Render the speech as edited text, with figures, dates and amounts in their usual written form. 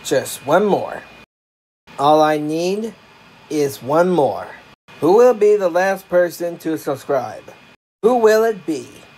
Just one more. All I need is one more. Who will be the last person to subscribe? Who will it be?